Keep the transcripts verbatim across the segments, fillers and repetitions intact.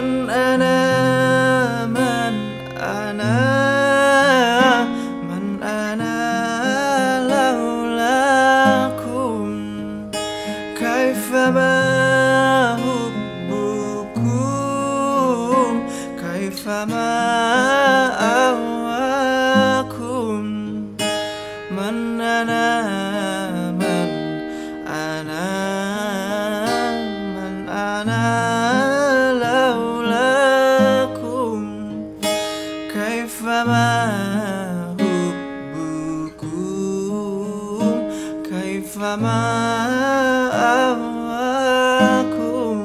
Man ana, man ana, man ana laulakum, kaifama hubbukum, kaifama awakum. Man ana, man ana, man ana laulakum, kaifama hubbukum, kaifama awakum.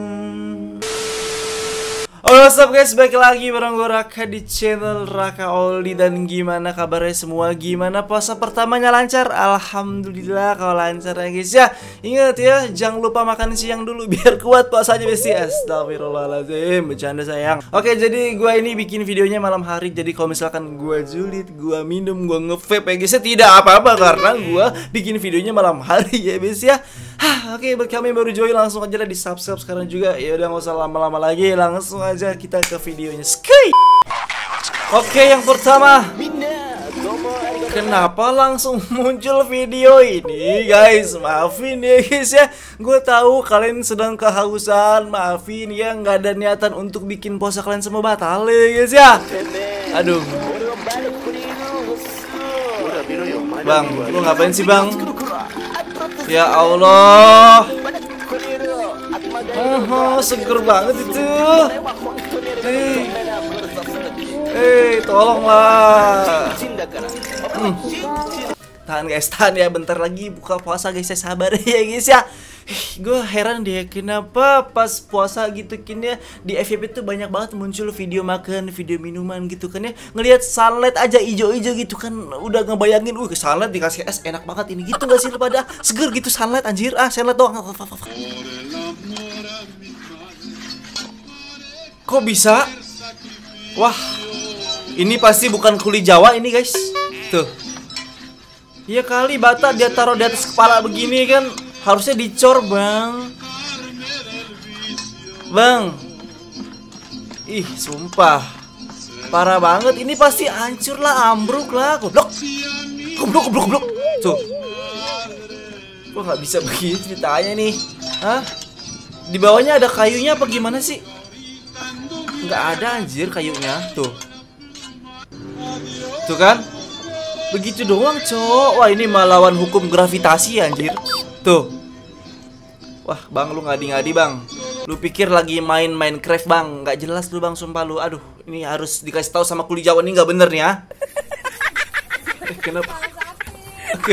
Halo, what's up guys, balik lagi bareng gue Raka di channel Raka Oldi. Dan gimana kabarnya semua? Gimana puasa pertamanya, lancar? Alhamdulillah kalau lancar ya guys ya. Ingat ya, jangan lupa makan siang dulu biar kuat puasanya besti. Astagfirullahaladzim, bercanda sayang. Oke, jadi gue ini bikin videonya malam hari. Jadi kalau misalkan gue julid, gue minum, gue nge-vape ya guys ya, tidak apa-apa karena gue bikin videonya malam hari ya guys ya. Hah, oke, buat kami baru join langsung aja lah di subscribe sekarang juga. Ya udah nggak usah lama-lama lagi, langsung aja kita ke videonya. Sky. Oke, yang pertama, kenapa langsung muncul video ini guys? Maafin ya guys ya, gue tahu kalian sedang kehausan. Maafin ya, nggak ada niatan untuk bikin puasa kalian semua batal ya guys ya. Aduh, bang, lu ngapain sih bang? Ya Allah, oh, seger banget itu. Hei, hei, tolonglah. Hmm. Tahan guys, tahan ya, bentar lagi buka puasa guys ya, sabar ya guys ya. Gue heran deh kenapa pas puasa gitu kan ya, di F Y P tuh banyak banget muncul video makan, video minuman gitu kan ya. Ngelihat sunlight aja ijo-ijo gitu kan, udah ngebayangin, uh sunlight dikasih es enak banget ini gitu gak sih pada seger gitu sunlight anjir. Ah, sunlight doang. Kok bisa? Wah, ini pasti bukan kuli Jawa ini guys. Tuh. Iya kali, bata dia taruh di atas kepala begini kan, harusnya dicor bang. Bang, ih sumpah parah banget. Ini pasti hancur lah, ambruk lah. Goblok, goblok, goblok, goblok. Tuh, kok nggak bisa begini ceritanya nih? Hah? Di bawahnya ada kayunya apa gimana sih? Nggak ada anjir kayunya. Tuh, tuh kan? Begitu doang cok. Wah, ini melawan hukum gravitasi anjir. Tuh. Wah bang, lu ngadi-ngadi bang. Lu pikir lagi main Minecraft bang? Nggak jelas lu bang, sumpah lu. Aduh, ini harus dikasih tahu sama kuli Jawa, ini nggak bener nih ya. Eh, kenapa? Oke.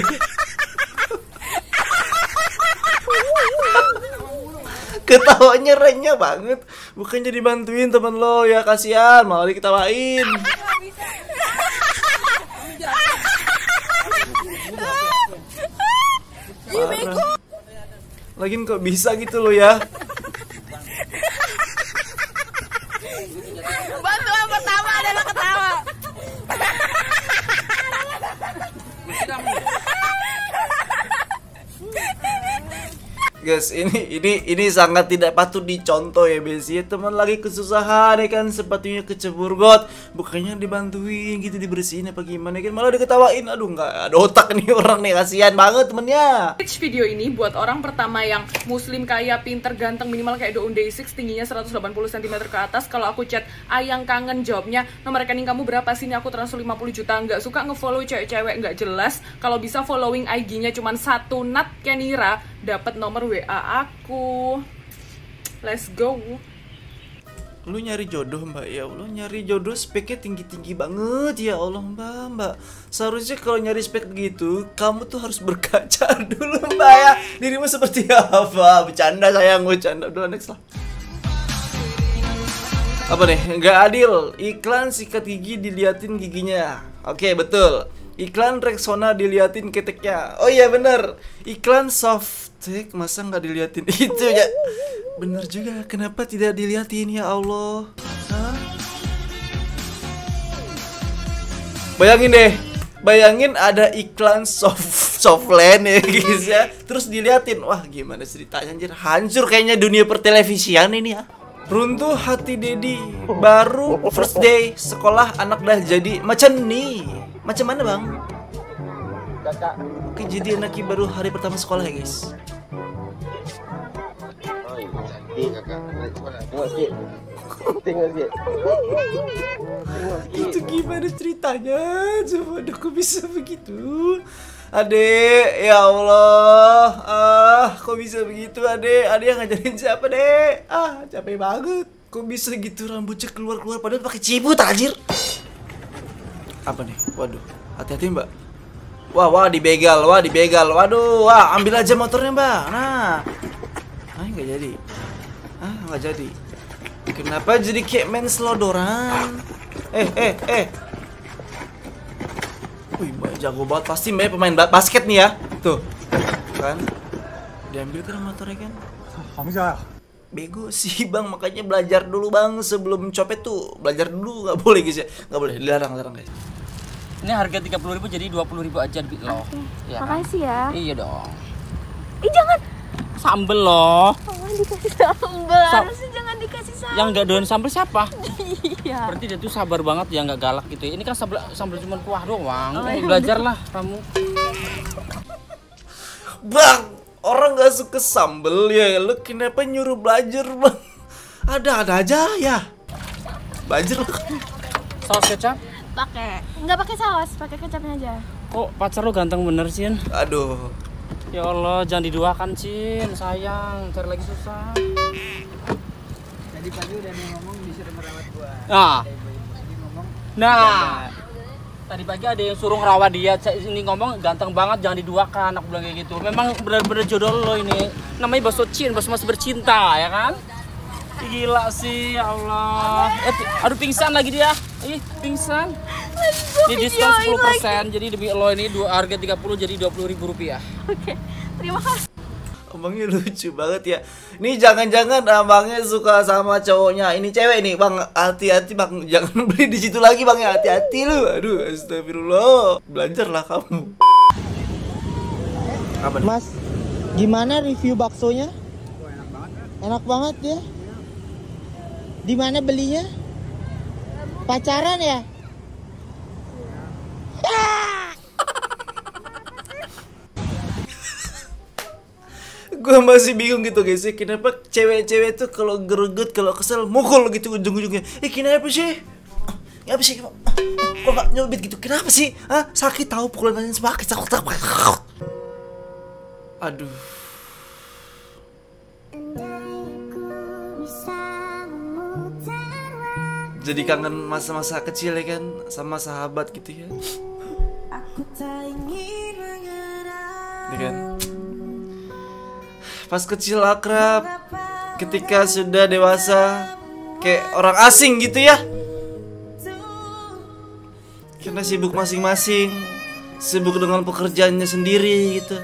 Ketawanya renyah banget. Bukannya dibantuin temen lo ya, kasihan malah diketawain. Parah. Lagian kok bisa gitu loh ya. Bantuan pertama adalah ketawa. Guys, ini ini ini sangat tidak patut dicontoh ya guys ya. Teman lagi kesusahan ya kan, sepatunya kecebur got, bukannya dibantuin gitu, dibersihin apa gimana kan, malah diketawain. Aduh, nggak ada otak nih orang nih, kasihan banget temennya. Video ini buat orang pertama yang muslim, kaya, pinter, ganteng, minimal kayak Daun Day enam, tingginya seratus delapan puluh sentimeter ke atas. Kalau aku chat ayang kangen, jawabnya nomor rekening kamu berapa sini, aku transfer lima puluh juta. Nggak suka ngefollow cewek-cewek nggak jelas, kalau bisa following I G-nya cuman satu nat Kenira, dapat nomor W A aku. Let's go. Lu nyari jodoh mbak, ya Allah, nyari jodoh speknya tinggi-tinggi banget ya Allah mbak. Mbak, seharusnya kalau nyari spek gitu kamu tuh harus berkaca dulu mbak ya, dirimu seperti apa. Bercanda sayang, bercanda. Udah next lah. Apa nih, nggak adil, iklan sikat gigi diliatin giginya. Oke, betul. Iklan Rexona diliatin keteknya. Oh iya bener, iklan Softtek masa nggak diliatin itu ya. Bener juga, kenapa tidak diliatin ya Allah? Hah? Bayangin deh, bayangin ada iklan soft softland ya guys ya, terus diliatin, wah gimana ceritanya anjir, hancur kayaknya dunia pertelevisian ini ya. Runtuh hati Dedi, baru first day sekolah anak dah jadi macam nih. Macam mana bang? Kakak. Oke, jadi anaknya baru hari pertama sekolah ya guys. Oh iya, cantik kakak. Tengok sikit. Tengok sikit. Tengok sikit. Itu gimana ceritanya? Coba dong, kok bisa begitu? Adek, ya Allah, ah, kok bisa begitu adek? Adek yang ngajarin siapa dek? Ah, capek banget. Kok bisa gitu rambutnya keluar-keluar padahal pakai cibut anjir? Apa nih? Waduh, hati-hati mbak. Wah, wah dibegal, wah dibegal. Waduh, wah ambil aja motornya mbak. Nah, ah nggak jadi, ah nggak jadi. Kenapa jadi kayak main slodoran? Eh, eh, eh. Wih, Mbak jago banget. Pasti Mbak pemain ba basket nih ya. Tuh. Kan? Diambil kan motornya kan? Bego sih Bang, makanya belajar dulu Bang sebelum copet tuh. Belajar dulu, nggak boleh guys ya. Nggak boleh, dilarang-larang guys. Ini harga tiga puluh ribu jadi dua puluh ribu aja loh. Okay. Ya, makasih ya. Iya dong. Ih jangan. Sambel loh. Oh, dikasih sambel. Sa Harusnya jangan dikasih sambel. Yang nggak doyan sambel siapa? Iya. Berarti dia tuh sabar banget ya, nggak galak gitu. Ini kan sambel sambel cuma kuah doang. Oh, iya, belajarlah kamu. Bang, orang nggak suka sambel ya. Lu kenapa nyuruh belajar Bang? Ada-ada aja ya. Belajar lah. Saus kecap? Pakai. Nggak pakai saus, pakai kecapnya aja. Kok pacar lo ganteng bener Cin? Aduh. Ya Allah, jangan diduakan Cin, sayang, cari lagi susah. Tadi pagi udah ngomong disuruh merawat gua. Nah, Tadi ngomong nah. Tadi pagi ada yang suruh ngerawat dia, ini ngomong ganteng banget, jangan diduakan, aku bilang kayak gitu. Memang benar-benar jodoh lo ini. Namanya bakso Cin, bakso masih bercinta, ya kan? Gila sih, ya Allah. Eh, aduh pingsan lagi dia. Ih, pingsan. Ini diskon sepuluh persen, jadi demi lo ini dua harga tiga puluh jadi dua puluh ribu rupiah. Oke. Terima kasih. Abangnya lucu banget ya. Ini jangan-jangan abangnya suka sama cowoknya. Ini cewek nih, Bang. Hati-hati, Bang. Jangan beli di situ lagi, Bang. Hati-hati lu. Aduh, astagfirullah. Belajarlah kamu. Apa nih? Mas, gimana review baksonya? Oh, enak banget kan? Enak banget ya. Di mana belinya? Pacaran ya? Gue masih bingung gitu guys ya. Kenapa cewek-cewek tuh kalau greget, kalau kesel mukul gitu ujung-ujungnya. Eh kenapa sih? Kenapa sih? Kok gak nyobit gitu? Kenapa sih? Hah? Sakit tahu pukulan sakit. Aduh. Jadi kangen masa-masa kecil ya kan, sama sahabat gitu ya. Ya kan? Pas kecil akrab, ketika sudah dewasa kayak orang asing gitu ya. Karena sibuk masing-masing, sibuk dengan pekerjaannya sendiri gitu.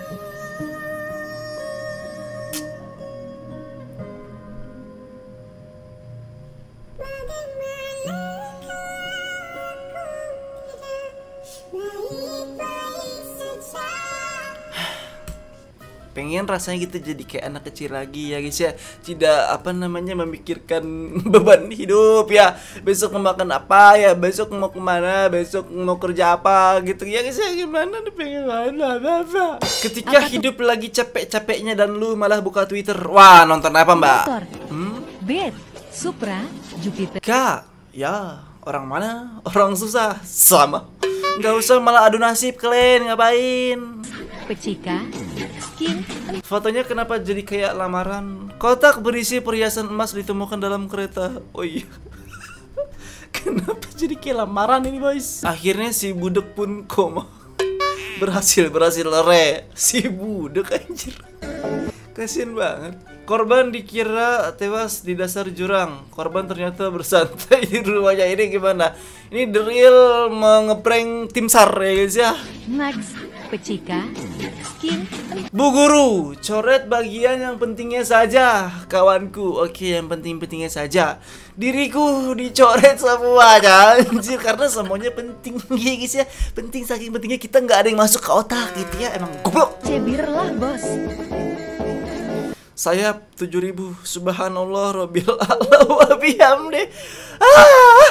Pengen rasanya gitu jadi kayak anak kecil lagi ya guys ya. Tidak apa namanya memikirkan beban hidup ya. Besok mau makan apa ya, besok mau kemana, besok mau kerja apa gitu ya guys ya. Gimana nih pengen mana apa. Ketika apa hidup tuh? Lagi capek-capeknya dan lu malah buka Twitter. Wah nonton apa mbak? Motor, hmm? Bed, Supra, Jupiter. Kak, ya orang mana? Orang susah sama. Nggak usah malah adu nasib kalian, ngapain? Pecika, Skin. Fotonya kenapa jadi kayak lamaran? Kotak berisi perhiasan emas ditemukan dalam kereta. Oh iya. Kenapa jadi kayak lamaran ini boys? Akhirnya si budek pun koma. Berhasil, berhasil re. Si budek anjir. Kasian banget. Korban dikira tewas di dasar jurang. Korban ternyata bersantai di rumahnya. Ini gimana? Ini the real mengeprank tim SAR ya guys ya. Max, Pecika, Skin. Bu Guru, coret bagian yang pentingnya saja, kawanku. Oke, yang penting-pentingnya saja. Diriku dicoret semuanya, anjir, karena semuanya penting ya guys ya. Penting saking pentingnya kita nggak ada yang masuk ke otak gitu ya. Emang goblok. Cebir lah bos. Sayap tujuh ribu. Subhanallah Rabbil a'la wa bihamdi. Ah!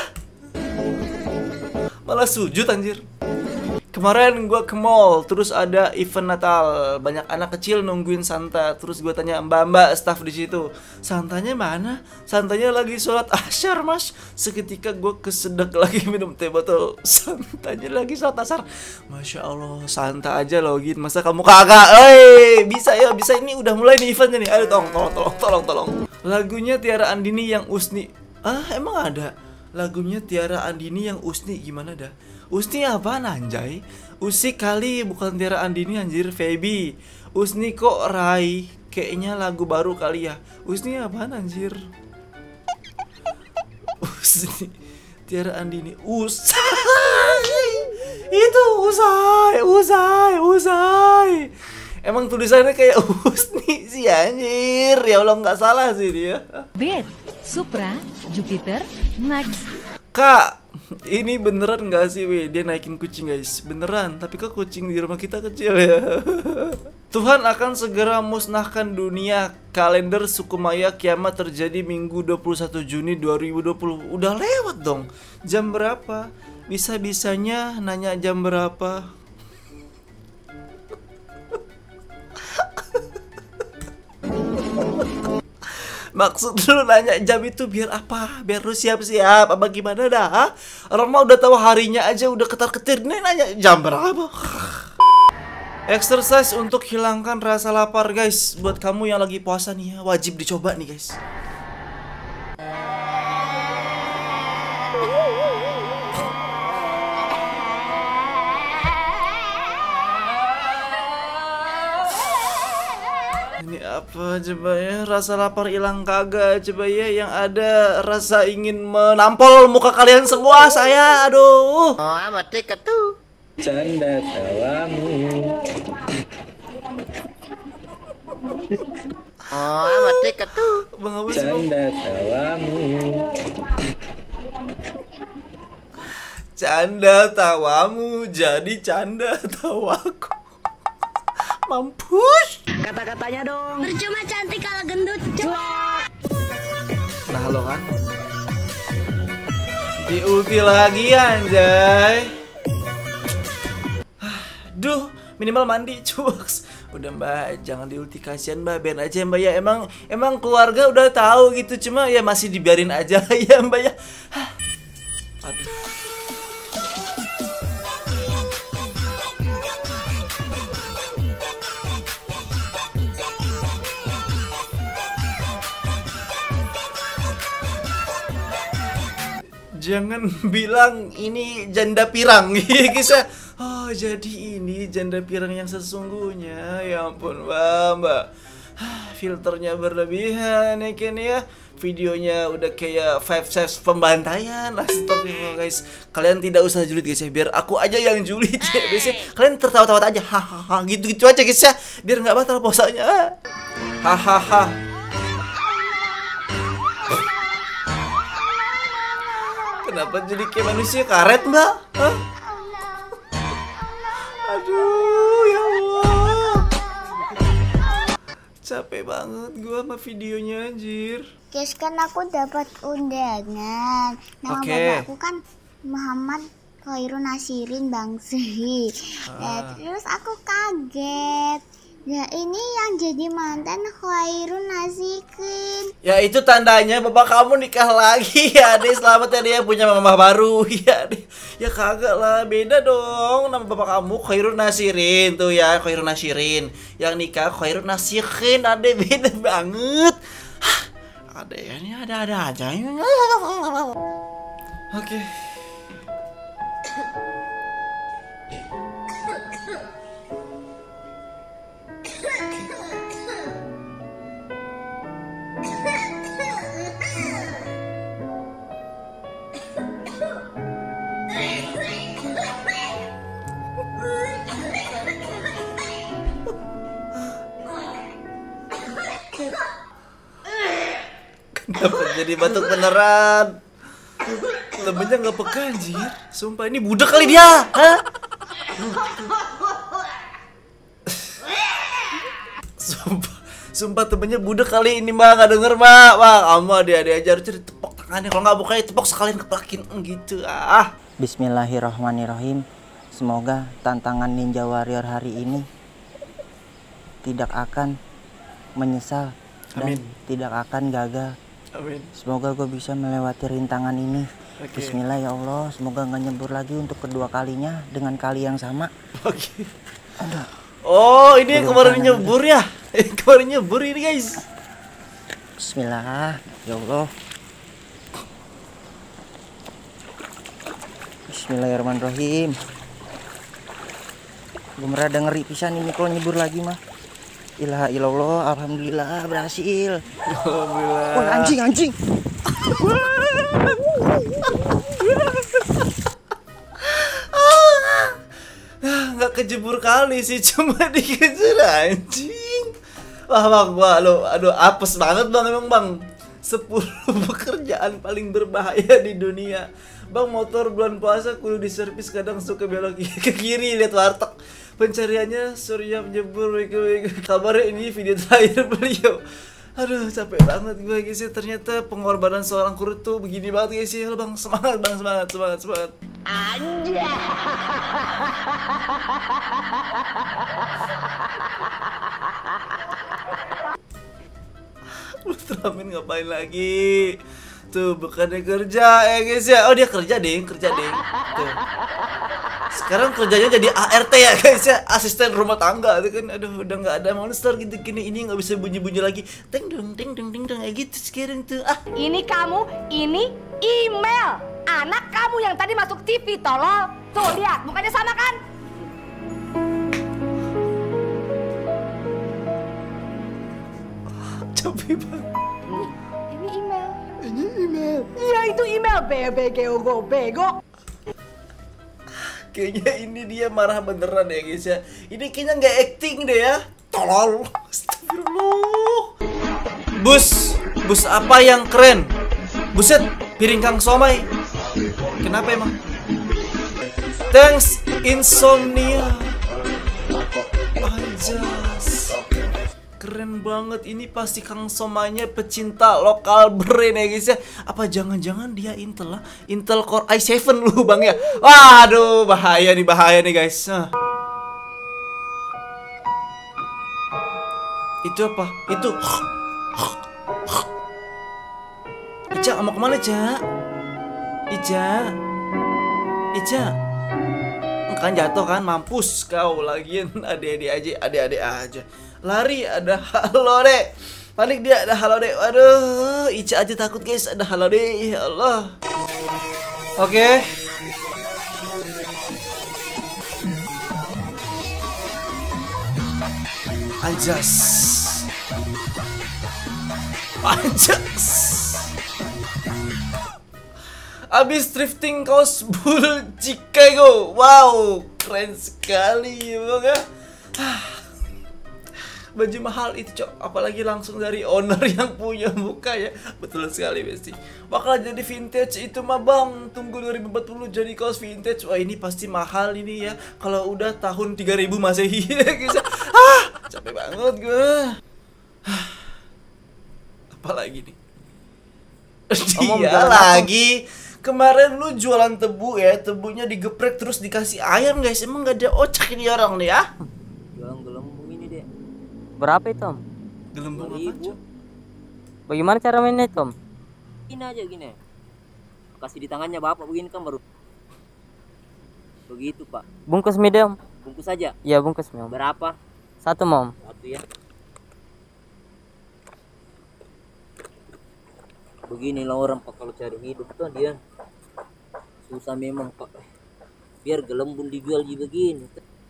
Malah sujud anjir. Kemarin gue ke mall, terus ada event Natal, banyak anak kecil nungguin Santa. Terus gue tanya mbak-mbak staff di situ, Santanya mana? Santanya lagi sholat asyar mas. Seketika gue kesedek lagi minum teh botol, Santanya lagi sholat asyar. Masya Allah, Santa aja login, masa kamu kagak? Eh, bisa ya, bisa. Ini udah mulai nih eventnya nih. Ayo tolong, tolong, tolong, tolong, tolong. Lagunya Tiara Andini yang Usni. Ah, emang ada? Lagunya Tiara Andini yang Usni gimana dah? Usni apaan anjay? Usik kali, bukan Tiara Andini anjir. Feby Usni kok Rai? Kayaknya lagu baru kali ya. Usni apaan anjir? Usni Tiara Andini Usai. Itu Usai, Usai, Usai. Emang tulisannya kayak Usni sih anjir. Ya Allah, nggak salah sih dia. Bet, Supra, Jupiter, Max. Kak, ini beneran gak sih weh, dia naikin kucing guys? Beneran, tapi kok kucing di rumah kita kecil ya? Tuhan akan segera musnahkan dunia. Kalender suku Maya kiamat terjadi Minggu dua puluh satu Juni dua ribu dua puluh. Udah lewat dong. Jam berapa? Bisa-bisanya nanya jam berapa? Maksud lu nanya jam itu biar apa? Biar lu siap-siap apa gimana dah? Orang mah udah tahu harinya aja udah ketar-ketir, nih nanya jam berapa? Exercise untuk hilangkan rasa lapar guys. Buat kamu yang lagi puasa nih ya, wajib dicoba nih guys. Ini apa coba ya? Rasa lapar hilang kagak coba ya? Yang ada rasa ingin menampol muka kalian semua saya. Aduh. Oh, amat dekat tuh. Canda tawamu. Oh, amat dekat tuh. Bang Abus. Canda tawamu. Canda tawamu jadi canda tawaku. Mampus. Kata-katanya dong. Percuma cantik kalau gendut. Nah lo kan di ulti lagi anjay. Duh, minimal mandi cuaks. Udah mbak, jangan di ulti, kasihan mbak, biarin aja mbak ya. Emang emang keluarga udah tahu gitu, cuma ya masih dibiarin aja ya mbak ya. Aduh. Jangan bilang ini janda pirang guys ya. Oh jadi ini janda pirang yang sesungguhnya. Ya ampun mbak, mbak. Filternya berlebihan ya kan ya. Videonya udah kayak five size pembantaian. Astagfirullah guys. Kalian tidak usah julid guys ya. Biar aku aja yang julid ya. Biasanya kalian tertawa-tawa aja. Hahaha gitu-gitu aja guys ya. Biar nggak batal puasanya. Hahaha. Kenapa jadi kayak manusia karet mbak? Hah? Aduh ya Allah. Capek banget gua sama videonya anjir. Guys, kan aku dapat undangan. Nama Oke. bapakku kan Muhammad Khairun Nasirin Bangsi. Ah. Ya, terus aku kaget. Ya ini yang jadi mantan Khairun Nasirin. Ya itu tandanya bapak kamu nikah lagi ya deh. Selamat ya dia punya mama baru ya deh. Ya kagak lah, beda dong. Nama bapak kamu Khairun Nasirin tuh ya, Khairun Nasirin. Yang nikah Khairun Nasirin, adek beda banget. Hah, adek ini ada-ada aja. Oke. Kenapa jadi batuk beneran? Temennya nggak peka anjir. Sumpah ini budak kali dia. Hah? Sumpah, Sumpah temennya budek kali ini mah, nggak denger mah. Wah, kamu dia diajar cari tepok tangannya, kalau nggak bukanya tepok sekalian keplakin gitu. Ah. Bismillahirrahmanirrahim. Semoga tantangan Ninja Warrior hari ini tidak akan menyesal dan Amin. tidak akan gagal. Amin. Semoga gue bisa melewati rintangan ini. Oke. Bismillah ya Allah. Semoga nggak nyebur lagi untuk kedua kalinya dengan kali yang sama. Oke. Oh, ini yang Belum kemarin kanan, nyebur ya? Yang kemarin nyebur ini guys. Bismillah ya Allah. Bismillahirrahmanirrahim. Gue merada ngeri pisan ini kalau nyebur lagi mah. Ilaha illallah, alhamdulillah berhasil. Alhamdulillah. Wah, anjing anjing. Nggak kejebur kali sih, cuma dikejar anjing. Wah bang, wah lo, aduh apes banget bang emang bang. Sepuluh pekerjaan paling berbahaya di dunia. Bang, motor bulan puasa kudu diservis, kadang suka belok ke kiri, lihat warteg. Pencariannya Surya menjebur, kabarnya ini video terakhir beliau. Aduh capek banget gue guys ya. Ternyata pengorbanan seorang kru tuh begini banget guys ya. Bang, semangat bang, semangat, semangat, semangat. Anjay. Ultraman ngapain lagi? Tuh bukannya kerja ya guys ya. Oh dia kerja deh, kerja deh. Tuh. Sekarang kerjanya jadi A R T ya guys ya, asisten rumah tangga tuh kan. Aduh udah nggak ada monster gitu gini, ini nggak bisa bunyi-bunyi lagi. Teng dong, teng dong, teng dong kayak gitu sekarang tuh. Ah. Ini kamu, ini email. Anak kamu yang tadi masuk T V tolol. Tuh lihat, mukanya sama kan? Capek banget. Ini email. Ini email. Iya itu email. Bego bego. Kayaknya ini dia marah beneran ya guys ya. Ini kayaknya nggak acting deh ya. Tolol. Astagfirullah. Bus, bus apa yang keren? Buset, piring Kang Somai. Kenapa emang? Thanks insomnia. Anjas. Keren banget, ini pasti Kang Somanya pecinta lokal brand ya guys ya. Apa jangan-jangan dia Intel lah, Intel Core i tujuh lu bang ya. Waduh bahaya nih, bahaya nih guys. Nah. Itu apa? Itu Ica mau kemana Ica? Ica Ica kan jatuh kan, mampus kau lagian. Adik-adik aja, adik-adik aja lari, ada halo dek, panik dia, ada halo dek. Waduh, Ica aja takut guys, ada halo dek. Ya Allah. Oke okay. Anjas Anjas abis drifting kaos bull Chicago. Wow, keren sekali ya bang ya. Baju mahal itu cok, apalagi langsung dari owner yang punya muka ya. Betul sekali Besti. Bakal jadi vintage itu mah bang. Tunggu dua ribu empat puluh jadi kaos vintage. Wah ini pasti mahal ini ya. Kalau udah tahun tiga ribu Masehi ya guys. Ah, capek banget gue. Apalagi nih? Dia lagi. Kemarin lu jualan tebu ya, tebunya digeprek terus dikasih ayam guys. Emang gak ada ocak ini orang nih ya? Jualan gelembung ini deh. Berapa itu, Om? Gelembung apa, Cok? Bagaimana cara mainnya itu, Om? Gini aja gini. Kasih di tangannya bapak begini kan baru. Begitu pak. Bungkus medium. Bungkus aja. Iya bungkus medium. Berapa? Satu Om. Satu ya. Beginilah orang pak kalau cari hidup tuh dia susah memang pak. Biar gelembung dijual juga begini.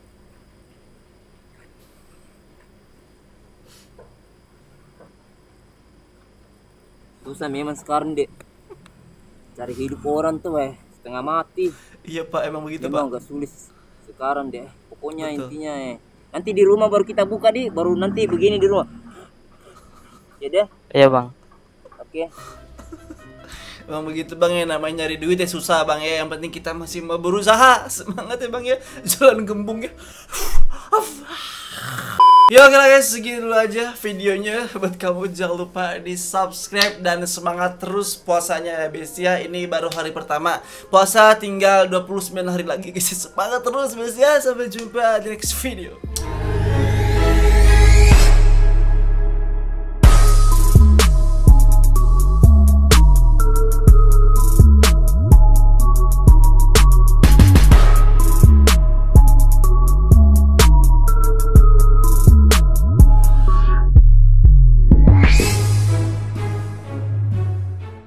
Susah memang sekarang dek. Cari hidup orang tuh eh setengah mati. Iya pak, emang begitu memang pak. Gak sulit sekarang deh. Pokoknya Betul. Intinya eh nanti di rumah baru kita buka di, baru nanti begini di rumah. Ya deh. Iya bang. Oke. Emang begitu bang ya, namanya nyari duit ya susah bang ya. Yang penting kita masih mau berusaha. Semangat ya bang ya, jualan gembung ya. Ya oke lah guys, segini dulu aja videonya. Buat kamu jangan lupa di subscribe dan semangat terus puasanya ya guys ya. Ini baru hari pertama puasa, tinggal dua puluh sembilan hari lagi guys. Semangat terus guys ya. Sampai jumpa di next video.